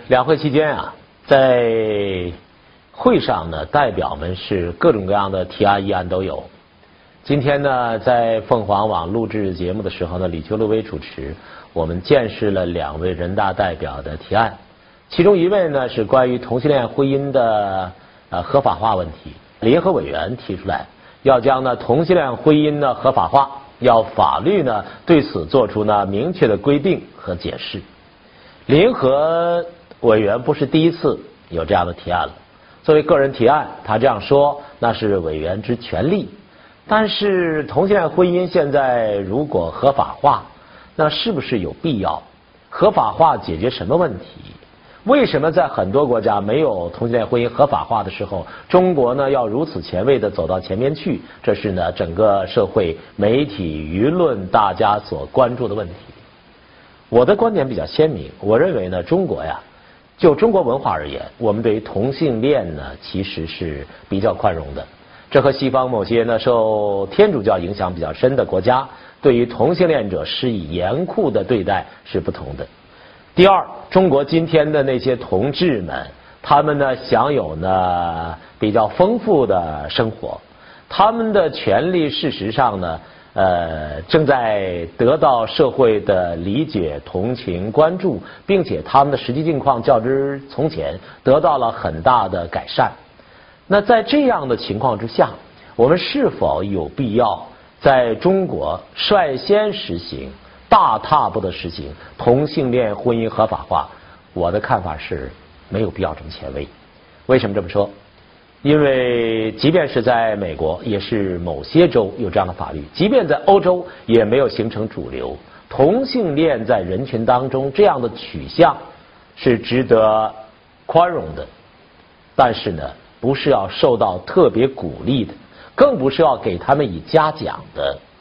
两会期间啊，在会上呢，代表们是各种各样的提案议案都有。今天呢，在凤凰网录制节目的时候呢，李秋露薇主持，我们见识了2位人大代表的提案，其中一位呢是关于同性恋婚姻的合法化问题，联合委员提出来要将呢同性恋婚姻呢合法化，要法律呢对此做出呢明确的规定和解释。联合委员不是第一次有这样的提案了，作为个人提案，他这样说那是委员之权利。但是同性恋婚姻现在如果合法化，那是不是有必要？合法化解决什么问题？为什么在很多国家没有同性恋婚姻合法化的时候，中国呢要如此前卫的走到前面去？这是呢整个社会、媒体、舆论大家所关注的问题。我的观点比较鲜明，我认为呢，中国呀，就中国文化而言，我们对于同性恋呢其实是比较宽容的。这和西方某些呢受天主教影响比较深的国家对于同性恋者施以严酷的对待是不同的。第二，中国今天的那些同志们，他们呢享有呢比较丰富的生活，他们的权利事实上呢正在得到社会的理解、同情、关注，并且他们的实际境况较之从前得到了很大的改善。那在这样的情况之下，我们是否有必要在中国率先实行、大踏步的实行同性恋婚姻合法化？我的看法是没有必要这么前卫。为什么这么说？因为即便是在美国，也是某些州有这样的法律，即便在欧洲也没有形成主流。同性恋在人群当中这样的取向是值得宽容的，但是呢不是要受到特别鼓励的，更不是要给他们以嘉奖的。